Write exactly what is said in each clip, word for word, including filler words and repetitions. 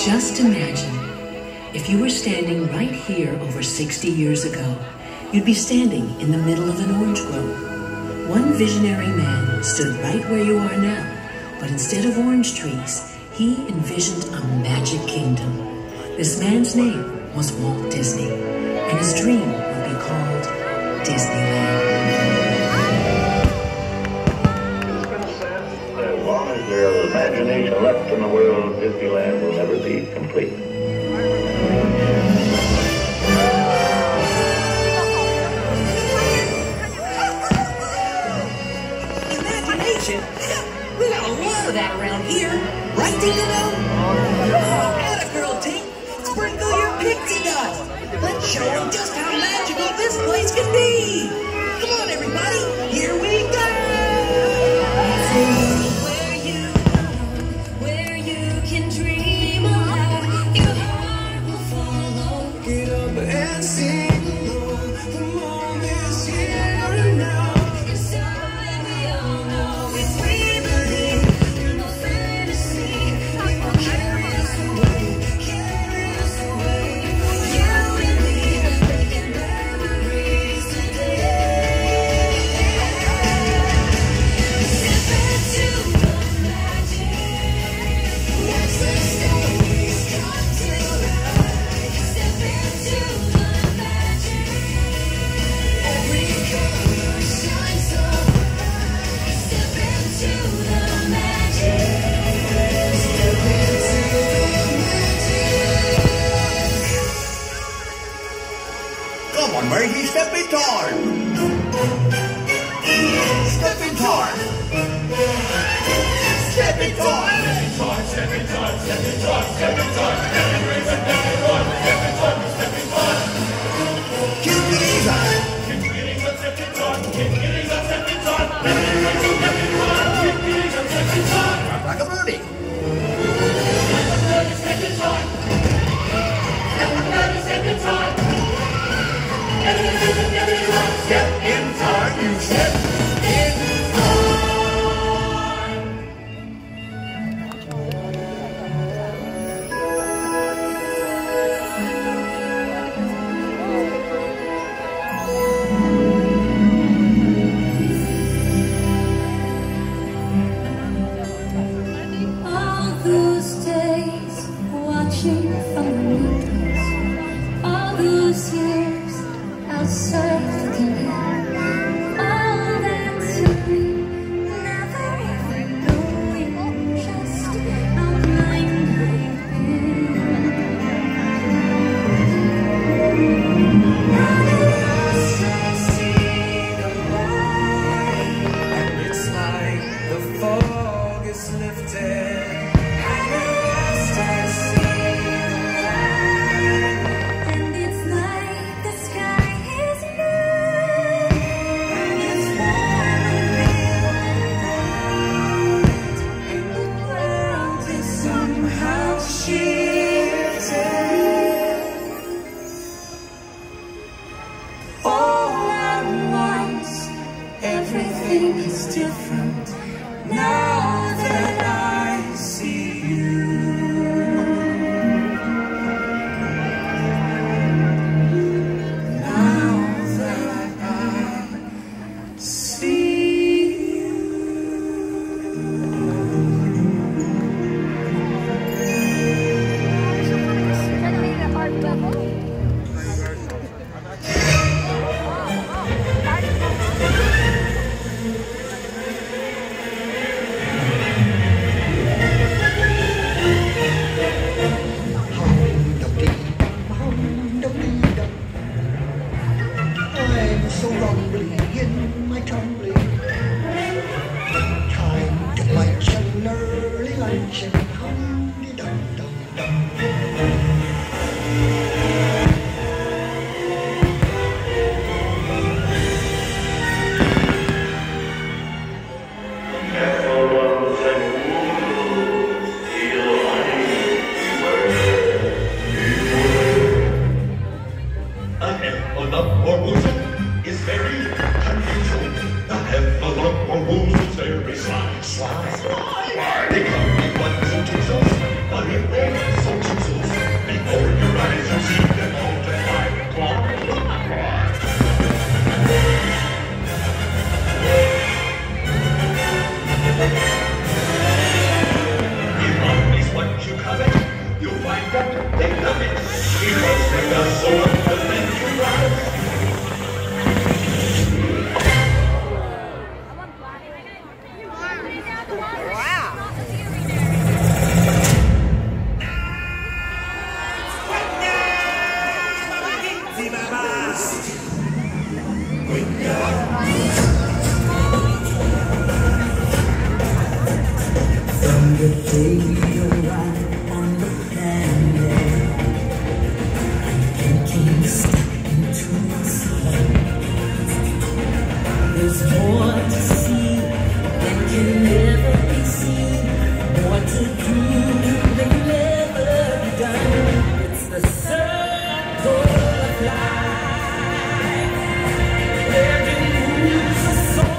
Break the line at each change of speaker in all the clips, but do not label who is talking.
Just imagine, if you were standing right here over sixty years ago, you'd be standing in the middle of an orange grove. One visionary man stood right where you are now, but instead of orange trees, he envisioned a magic kingdom. This man's name was Walt Disney, and his dream would be called Disneyland.
It's been said that as long as there's imagination left in the world, Disneyland will never be complete.
Imagination? We got a lot of that around here. Right, Dingo? Oh, atta girl, Dink. Sprinkle your pixie dust. Let's show them just how magical this place can be. Come on, everybody. Here we go.
Where you go, where you can dream aloud, your heart will follow.
Get up and sing along. The moment's here and now.
Inside we all know if we believe in the fantasy, it will carry us away, carry us away. You and me, making memories today. Step into the magic. Watch the stories come to life. Step into the magic. Every color shines so bright. Step into the magic. Step into the magic.
Come on, matey, step in time. Step in time. Step in time. Keep it easy. Like a birdie. Step in time, you step in
All those days watching from the windows, all those years outside looking in, all that time, never even knowing just how blind I've been. Now at last I see the light,
And it's like the fog is lifted.
and at last I see the light, and it's like the sky is blue, and it's warm and real and bright, and the world is somehow shifted. All at once, everything is different now that I see you. Now that I see you.
I'm so lonely in my tumbling. Time to lunch an early lunch and hum-de-dum-dum-dum.
A envelope or bosom is very unusual. The envelope or bosom is very sly, sly, sly. They come in ones and twos, but if they're so that they love it. Because they got so much to make you rise.
From the day we arrived on the planet, thinking stuck into the sun. There's more to see than can never be seen, more to do than never be done. It's the circle of life, every move's a song.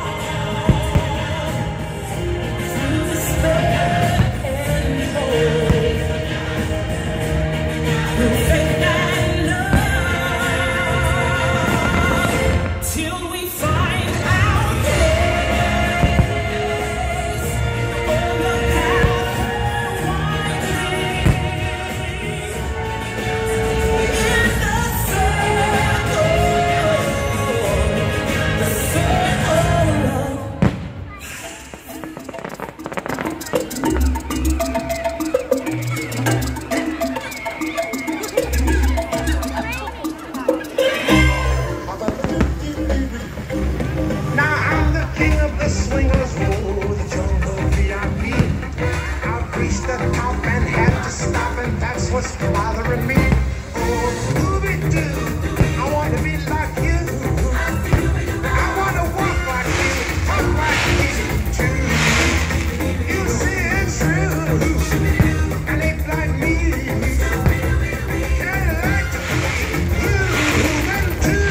What's bothering me? Oh, Scooby-Doo, I want to be like you. I want to walk like you, talk like you too. You see it's true, and ape like me. Can't like to be human too.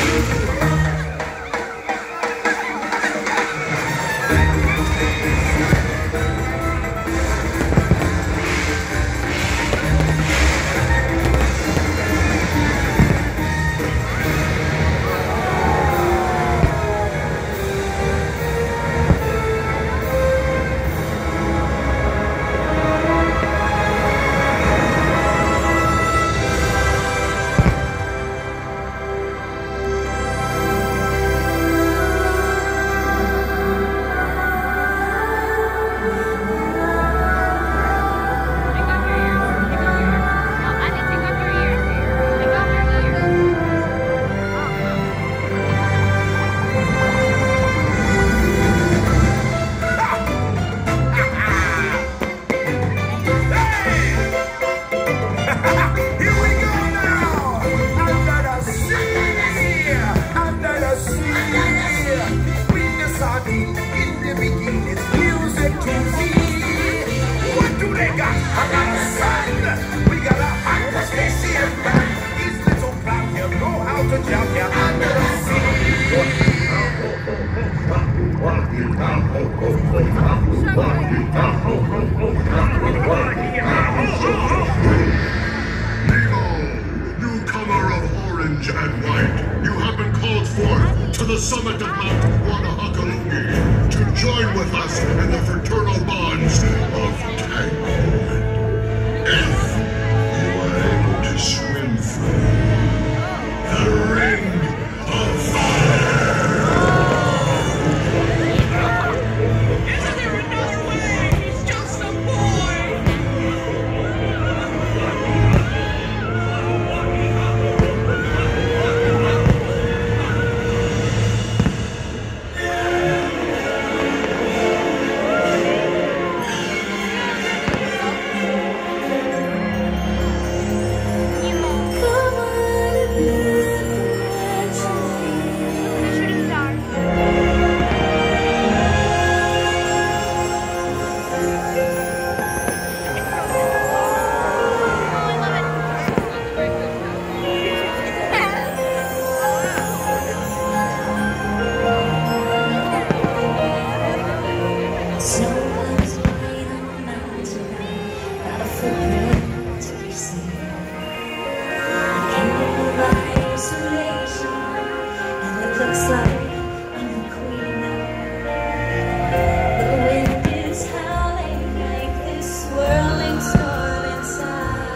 Newcomer of orange and white, you have been called forth to the summit of Mount Wanahakalungi to join with us in the fraternal bonds of Tanglewood. If you are able to swim through the ring of fire.
Isn't there another way? He's just a boy! The wind is howling like this swirling storm inside.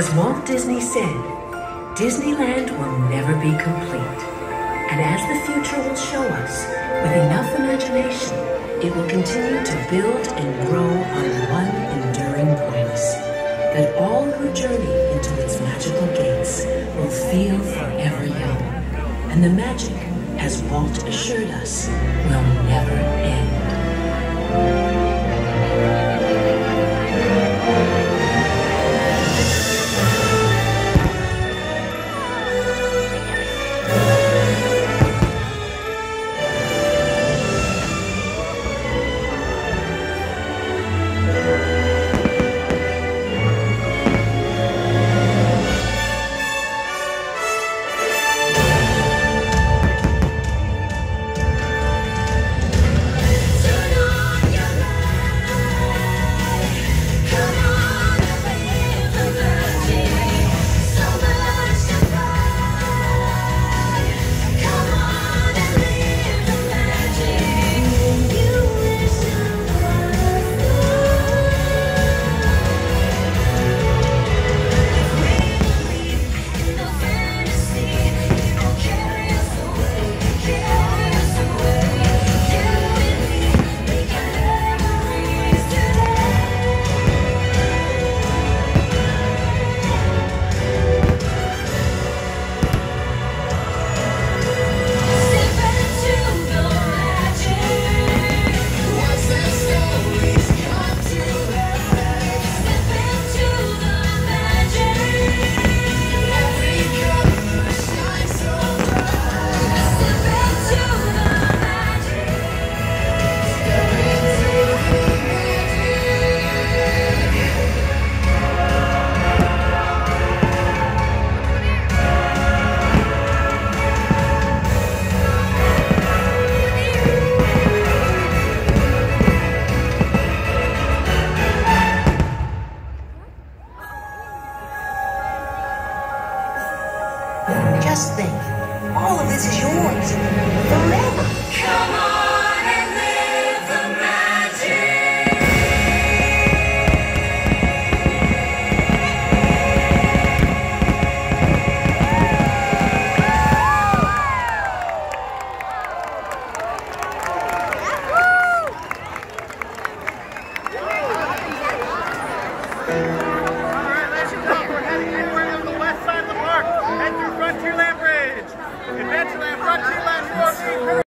As Walt Disney said, Disneyland will never be complete. And as the future will show us, with enough imagination, it will continue to build and grow on one enduring promise, that all who journey into its magical gates will feel forever young. And the magic, as Walt assured us, will never end.